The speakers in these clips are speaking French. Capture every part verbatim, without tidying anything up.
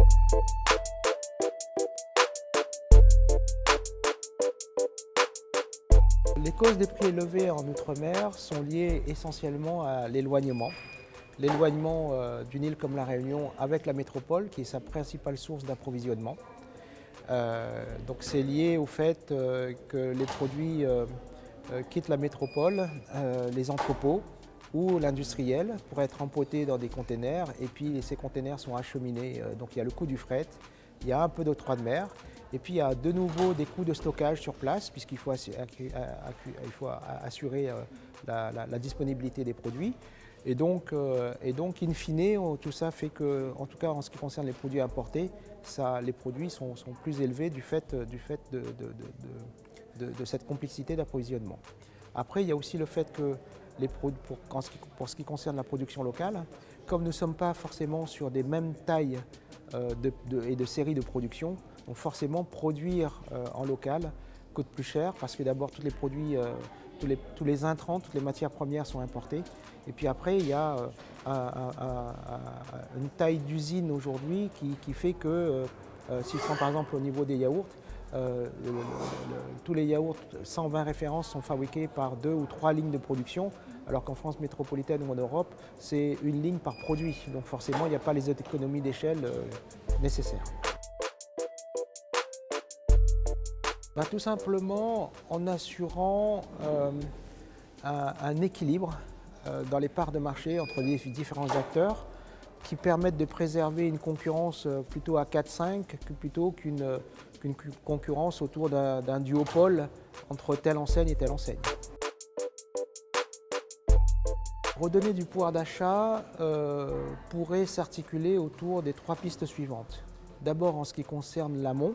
Les causes des prix élevés en Outre-mer sont liées essentiellement à l'éloignement. L'éloignement euh, d'une île comme la Réunion avec la métropole, qui est sa principale source d'approvisionnement. Euh, donc c'est lié au fait euh, que les produits euh, euh, quittent la métropole, euh, les entrepôts ou l'industriel pour être empotés dans des containers, et puis ces containers sont acheminés. Euh, donc il y a le coût du fret, il y a un peu d'octroi de mer, et puis il y a de nouveau des coûts de stockage sur place, puisqu'il faut, assurer, il faut assurer la, la, la disponibilité des produits. Et donc, euh, et donc, in fine, tout ça fait que, en tout cas en ce qui concerne les produits importés, ça, les produits sont, sont plus élevés du fait, du fait de, de, de, de, de cette complexité d'approvisionnement. Après, il y a aussi le fait que, les produits, pour, en ce qui, pour ce qui concerne la production locale, comme nous ne sommes pas forcément sur des mêmes tailles euh, de, de, et de séries de production, donc forcément produire euh, en local coûte plus cher parce que d'abord tous les produits, euh, tous, les, tous les intrants, toutes les matières premières sont importées. Et puis après, il y a euh, un, un, un, une taille d'usine aujourd'hui qui, qui fait que, euh, si je prends par exemple au niveau des yaourts, euh, le, le, le, tous les yaourts, cent vingt références sont fabriqués par deux ou trois lignes de production, alors qu'en France métropolitaine ou en Europe, c'est une ligne par produit. Donc forcément, il n'y a pas les économies d'échelle euh, nécessaires. Ben, tout simplement en assurant euh, un, un équilibre euh, dans les parts de marché entre les différents acteurs qui permettent de préserver une concurrence plutôt à quatre cinq plutôt qu'une qu'une concurrence autour d'un d'un duopole entre telle enseigne et telle enseigne. Redonner du pouvoir d'achat euh, pourrait s'articuler autour des trois pistes suivantes. D'abord en ce qui concerne l'amont.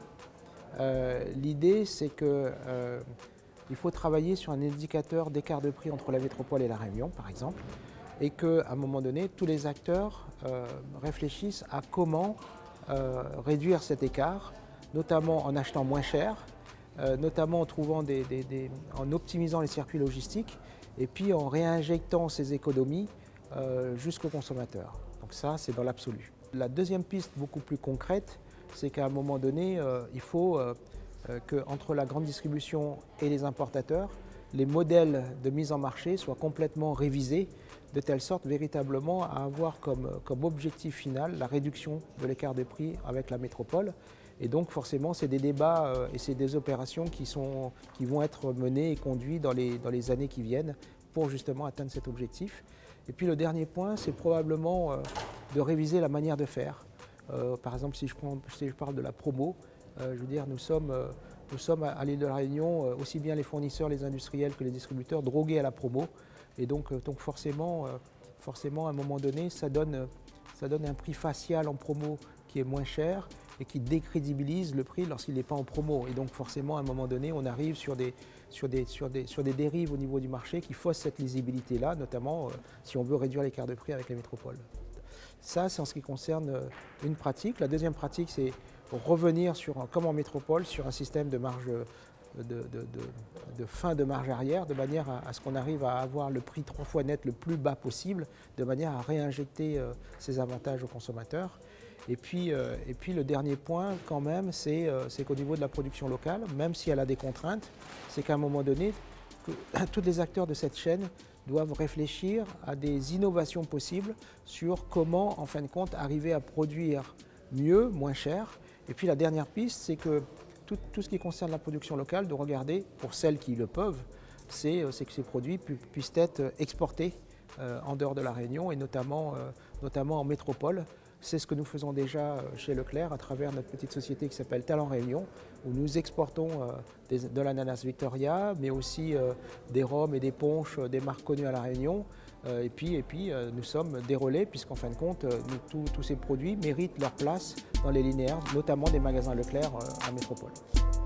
Euh, L'idée, c'est qu'il euh, faut travailler sur un indicateur d'écart de prix entre la métropole et la Réunion, par exemple, et qu'à un moment donné, tous les acteurs euh, réfléchissent à comment euh, réduire cet écart, notamment en achetant moins cher, euh, notamment en, trouvant des, des, des, en optimisant les circuits logistiques, et puis en réinjectant ces économies euh, jusqu'au consommateur. Donc ça, c'est dans l'absolu. La deuxième piste, beaucoup plus concrète, c'est qu'à un moment donné, euh, il faut euh, euh, qu'entre la grande distribution et les importateurs, les modèles de mise en marché soient complètement révisés, de telle sorte véritablement à avoir comme, comme objectif final la réduction de l'écart de prix avec la métropole. Et donc forcément, c'est des débats euh, et c'est des opérations qui, sont, qui vont être menées et conduites dans les, dans les années qui viennent pour justement atteindre cet objectif. Et puis le dernier point, c'est probablement euh, de réviser la manière de faire. Euh, par exemple, si je, prends, si je parle de la promo, euh, je veux dire, nous sommes, euh, nous sommes à l'île de la Réunion, euh, aussi bien les fournisseurs, les industriels que les distributeurs, drogués à la promo. Et donc, euh, donc forcément, euh, forcément, à un moment donné, ça donne, ça donne un prix facial en promo qui est moins cher et qui décrédibilise le prix lorsqu'il n'est pas en promo. Et donc forcément, à un moment donné, on arrive sur des, sur des, sur des, sur des dérives au niveau du marché qui faussent cette lisibilité-là, notamment euh, si on veut réduire l'écart de prix avec les métropoles. Ça, c'est en ce qui concerne une pratique. La deuxième pratique, c'est revenir, sur, comme en métropole, sur un système de, marge, de, de, de, de fin de marge arrière, de manière à, à ce qu'on arrive à avoir le prix trois fois net le plus bas possible, de manière à réinjecter euh, ces avantages aux consommateurs. Et puis, euh, et puis le dernier point, quand même, c'est euh, qu'au niveau de la production locale, même si elle a des contraintes, c'est qu'à un moment donné, que, tous les acteurs de cette chaîne doivent réfléchir à des innovations possibles sur comment, en fin de compte, arriver à produire mieux, moins cher. Et puis la dernière piste, c'est que tout, tout ce qui concerne la production locale, de regarder, pour celles qui le peuvent, c'est que ces produits pu, puissent être exportés euh, en dehors de la Réunion et notamment, euh, notamment en métropole. C'est ce que nous faisons déjà chez Leclerc à travers notre petite société qui s'appelle Talent Réunion, où nous exportons euh, des, de l'ananas Victoria, mais aussi euh, des rhums et des punchs, des marques connues à La Réunion. Euh, et puis, et puis euh, nous sommes des relais, puisqu'en fin de compte, nous, tous ces produits méritent leur place dans les linéaires, notamment des magasins Leclerc euh, en métropole.